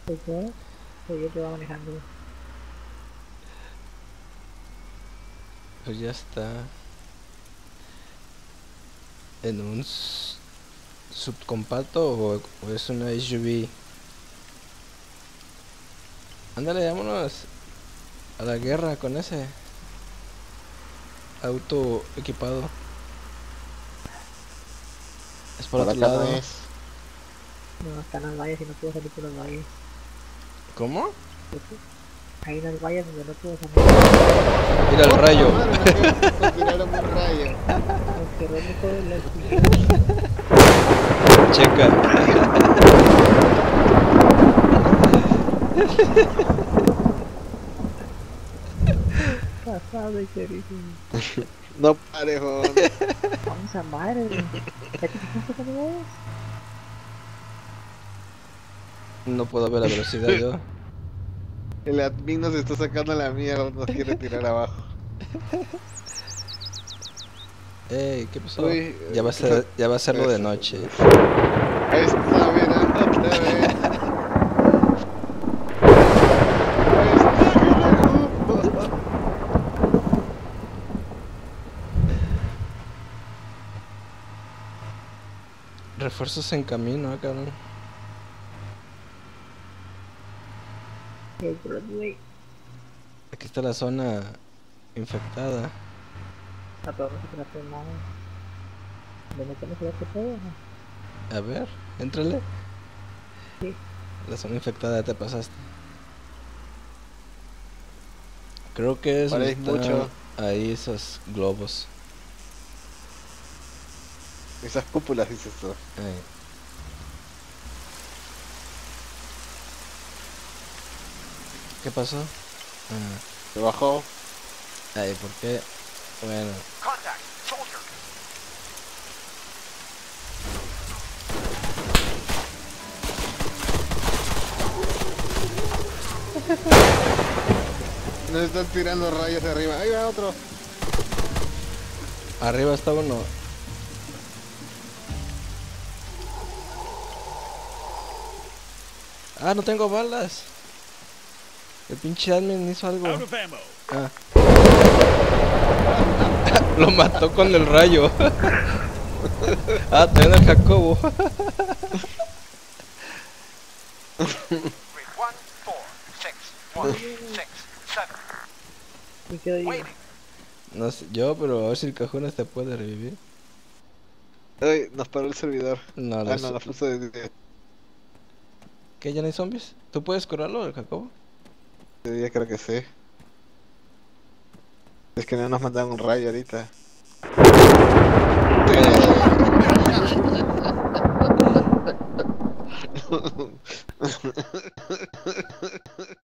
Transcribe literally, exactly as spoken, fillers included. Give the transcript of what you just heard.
¿Por qué? Pues yo te voy manejando. Pues ya está. ¿En un s- subcompacto o, o es una S U V? Ándale, vámonos a la guerra con ese auto equipado. Es por Por otro acá no lado. es. No, están las vallas y no puedo salir por las vallas. ¿Cómo? Hay unas vallas donde no puedo salir. Mira el ¡Puta rayo. madre! Me acabas de tirar un rayo. Nos cerró el hijo de la chingada. Checa. Pasado y querido. No parejón. Vamos a madre, güey. ¿Ya te fijaste cómo es? No puedo ver la velocidad yo. El admin nos está sacando la mierda, nos quiere tirar abajo. Ey, ¿qué pasó? Uy, Ya va a ¿qué fue? ser, ya va a serlo de Eso. noche. Ahí está, mira, otra vez. Ahí está, carajo. Refuerzos en camino, ah, cabrón. El Broadway. Aquí está la zona infectada. A todos no se trata nada. ¿Le metemos el otro todo o no? A ver, éntrale. Sí. La zona infectada ya te pasaste. Creo que es donde Parece están mucho. ahí esos globos. Esas cúpulas, dices tú. Ey. ¿Qué pasó? Ah, Se bajó. ay, ¿por qué? Bueno, Contact, soldier. Nos están tirando rayos de arriba. Ahí va otro. arriba está uno. Ah, no tengo balas. El pinche admin hizo algo. Out of ammo. Ah. Lo mató con el rayo. Ah, también el Jacobo. Grade one, four, six, one, six, seven. Y quedo yo. Waiting. No sé, yo, pero a ver si el Cajones te puede revivir. Ay, nos paró el servidor. No, Ah, los- no, nos puso de diez. ¿Qué? ¿Ya no hay zombies? ¿Tú puedes curarlo, el Jacobo? Ya creo que sí. Es que no nos mandaron un rayo ahorita.